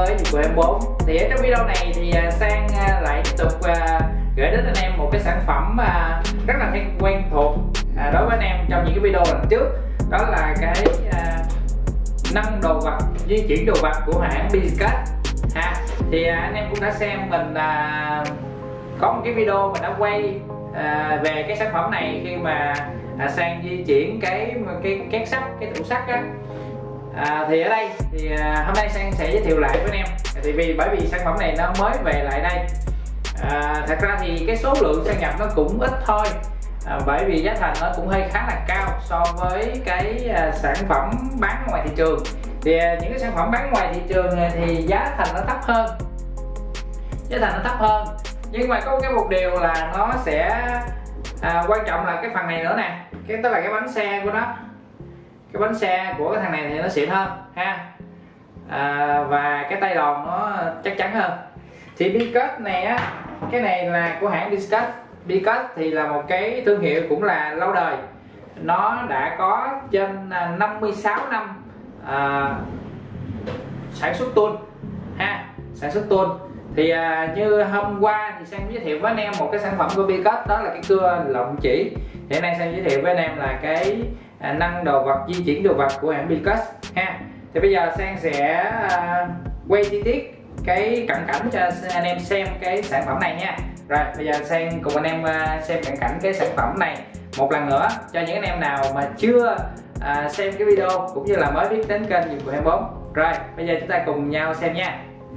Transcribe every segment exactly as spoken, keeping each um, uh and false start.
với dịch vụ hai mươi bốn. Thì ở trong video này thì Sang lại tiếp tục gửi đến anh em một cái sản phẩm rất là quen thuộc đối với anh em trong những cái video lần trước. Đó là cái nâng đồ vật, di chuyển đồ vật của hãng Bicast ha. Thì anh em cũng đã xem mình có một cái video mình đã quay về cái sản phẩm này khi mà Sang di chuyển cái cái két sắt, cái tủ sắt á. À, thì ở đây thì à, hôm nay Sang sẽ giới thiệu lại với anh em. Thì vì bởi vì sản phẩm này nó mới về lại đây, à, thật ra thì cái số lượng Sang nhập nó cũng ít thôi, à, bởi vì giá thành nó cũng hơi khá là cao so với cái à, sản phẩm bán ngoài thị trường. Thì à, những cái sản phẩm bán ngoài thị trường này thì giá thành nó thấp hơn, giá thành nó thấp hơn nhưng mà có cái một điều là nó sẽ à, quan trọng là cái phần này nữa nè, cái tức là cái bánh xe của nó, cái bánh xe của cái thằng này thì nó xịn hơn ha, à, và cái tay đòn nó chắc chắn hơn. Thì Bicast này á, cái này là của hãng Bicast. Bicast thì là một cái thương hiệu cũng là lâu đời, nó đã có trên năm mươi sáu năm à, sản xuất tuôn ha, sản xuất tuôn. Thì à, như hôm qua thì Sang giới thiệu với anh em một cái sản phẩm của Bicast, đó là cái cưa lộng chỉ. Thì hôm nay Sang giới thiệu với anh em là cái à, nâng đồ vật, di chuyển đồ vật của hãng Bicast ha. Thì bây giờ Sang sẽ à, quay chi tiết cái cận cảnh cho anh em xem cái sản phẩm này nha. Rồi bây giờ Sang cùng anh em à, xem cận cảnh cái sản phẩm này một lần nữa cho những anh em nào mà chưa à, xem cái video cũng như là mới biết đến kênh dịch vụ hai mươi bốn. Rồi bây giờ chúng ta cùng nhau xem nha.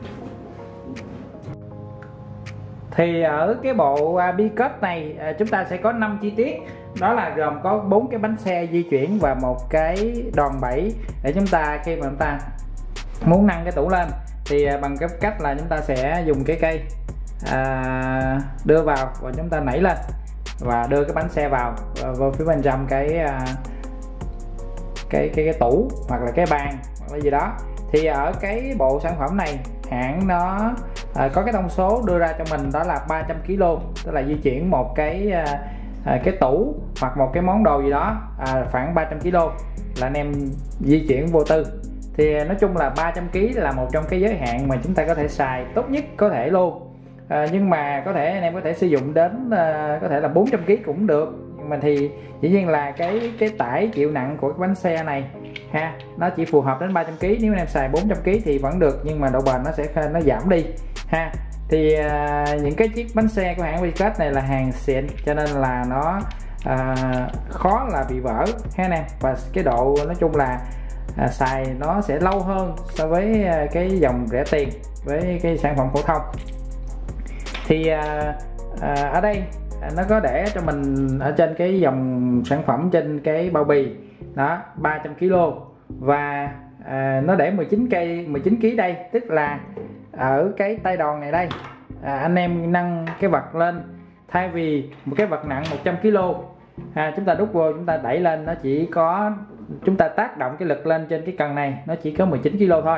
Thì ở cái bộ Bicast này chúng ta sẽ có năm chi tiết, đó là gồm có bốn cái bánh xe di chuyển và một cái đòn bẩy để chúng ta khi mà chúng ta muốn nâng cái tủ lên thì bằng cái cách là chúng ta sẽ dùng cái cây à, đưa vào và chúng ta nảy lên và đưa cái bánh xe vào vào phía bên trong cái à, cái cái cái tủ hoặc là cái bàn hoặc là gì đó. Thì ở cái bộ sản phẩm này hãng nó à, có cái thông số đưa ra cho mình, đó là ba trăm ki lô, tức là di chuyển một cái à, à, cái tủ hoặc một cái món đồ gì đó à, khoảng ba trăm ki lô là anh em di chuyển vô tư. Thì nói chung là ba trăm ki lô là một trong cái giới hạn mà chúng ta có thể xài tốt nhất có thể luôn, à, nhưng mà có thể anh em có thể sử dụng đến à, có thể là bốn trăm ki lô cũng được, nhưng mà thì dĩ nhiên là cái cái tải chịu nặng của cái bánh xe này ha, nó chỉ phù hợp đến ba trăm ki lô. Nếu anh em xài bốn trăm ki lô thì vẫn được, nhưng mà độ bền nó sẽ nó giảm đi ha. Thì à, những cái chiếc bánh xe của hãng Bicast này là hàng xịn cho nên là nó à, khó là bị vỡ ha nè, và cái độ nói chung là à, xài nó sẽ lâu hơn so với à, cái dòng rẻ tiền với cái sản phẩm phổ thông. Thì à, à, ở đây à, nó có để cho mình ở trên cái dòng sản phẩm trên cái bao bì đó ba trăm ki lô, và à, nó để mười chín cây mười chín ki lô đây, tức là ở cái tay đòn này đây à, anh em nâng cái vật lên, thay vì một cái vật nặng một trăm ki lô à, chúng ta đút vô chúng ta đẩy lên, nó chỉ có chúng ta tác động cái lực lên trên cái cần này nó chỉ có mười chín ki lô thôi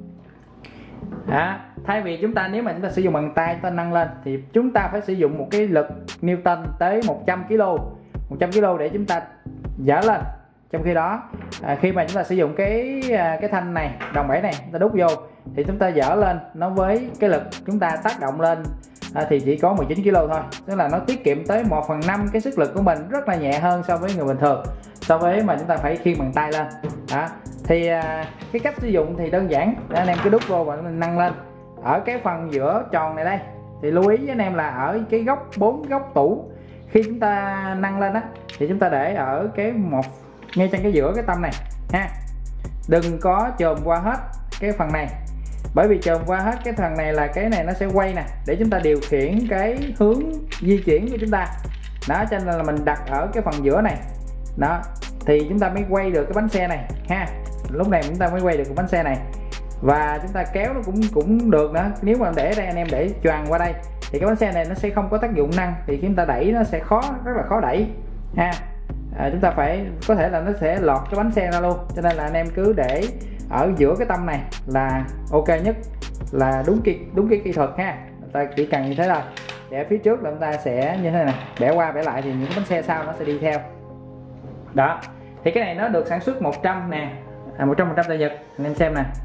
à, thay vì chúng ta nếu mà chúng ta sử dụng bằng tay chúng ta nâng lên thì chúng ta phải sử dụng một cái lực Newton tới một trăm ki lô một trăm ki lô để chúng ta dỡ lên. Trong khi đó à, khi mà chúng ta sử dụng cái cái thanh này, đòn bẩy này, chúng ta đút vô thì chúng ta dỡ lên nó với cái lực chúng ta tác động lên à, thì chỉ có mười chín ki lô thôi, tức là nó tiết kiệm tới một phần năm cái sức lực của mình, rất là nhẹ hơn so với người bình thường, so với mà chúng ta phải khiêng bằng tay lên đó. Thì à, cái cách sử dụng thì đơn giản, để anh em cứ đút vô và nâng lên. Ở cái phần giữa tròn này đây thì lưu ý với anh em là ở cái góc bốn góc tủ, khi chúng ta nâng lên á thì chúng ta để ở cái một ngay trên cái giữa cái tâm này ha, đừng có chồm qua hết cái phần này, bởi vì chồm qua hết cái phần này là cái này nó sẽ quay nè, để chúng ta điều khiển cái hướng di chuyển của chúng ta đó, cho nên là mình đặt ở cái phần giữa này đó thì chúng ta mới quay được cái bánh xe này ha, lúc này chúng ta mới quay được cái bánh xe này, và chúng ta kéo nó cũng cũng được nữa. Nếu mà để đây anh em để choàng qua đây thì cái bánh xe này nó sẽ không có tác dụng nâng, thì khi chúng ta đẩy nó sẽ khó, rất là khó đẩy ha. À, chúng ta phải có thể là nó sẽ lọt cái bánh xe ra luôn, cho nên là anh em cứ để ở giữa cái tâm này là ok nhất, là đúng kỹ đúng cái kỹ thuật ha. Chúng ta chỉ cần như thế thôi, để phía trước là chúng ta sẽ như thế này, bẻ qua bẻ lại thì những cái bánh xe sau nó sẽ đi theo đó. Thì cái này nó được sản xuất một trăm nè, à, một trăm phần trăm tại Nhật, anh em xem nè,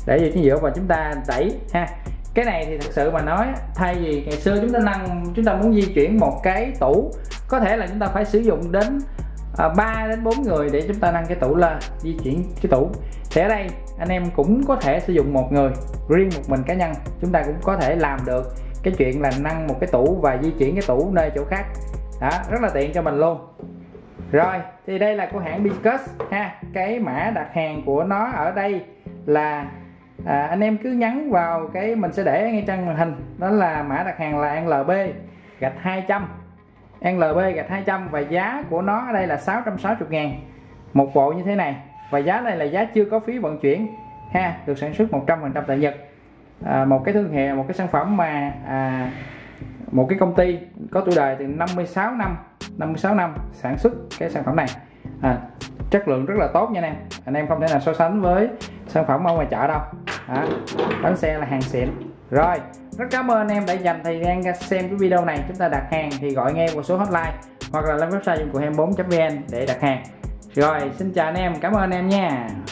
để vào chính giữa và chúng ta đẩy ha. Cái này thì thật sự mà nói, thay vì ngày xưa chúng ta nâng, chúng ta muốn di chuyển một cái tủ, có thể là chúng ta phải sử dụng đến ba đến bốn người để chúng ta nâng cái tủ lên, di chuyển cái tủ. Thì ở đây anh em cũng có thể sử dụng một người, riêng một mình cá nhân chúng ta cũng có thể làm được cái chuyện là nâng một cái tủ và di chuyển cái tủ nơi chỗ khác. Đó, rất là tiện cho mình luôn. Rồi, thì đây là của hãng Bicus ha. Cái mã đặt hàng của nó ở đây là à, anh em cứ nhấn vào cái, mình sẽ để ngay trên màn hình, đó là mã đặt hàng là N L B gạch hai trăm, N L B gạch hai trăm, và giá của nó ở đây là sáu trăm sáu mươi ngàn một bộ như thế này. Và giá này là giá chưa có phí vận chuyển ha, được sản xuất một trăm phần trăm tại Nhật. À, một cái thương hiệu, một cái sản phẩm mà à, một cái công ty có tuổi đời từ năm mươi sáu năm, năm mươi sáu năm sản xuất cái sản phẩm này. À, chất lượng rất là tốt nha anh em, anh em không thể nào so sánh với sản phẩm ở ngoài chợ đâu. Đó, bánh xe là hàng xịn. Rồi, rất cảm ơn anh em đã dành thời gian xem cái video này. Chúng ta đặt hàng thì gọi ngay vào số hotline hoặc là lên website dụng cụ hai mươi bốn chấm vn để đặt hàng. Rồi, xin chào anh em, cảm ơn anh em nha.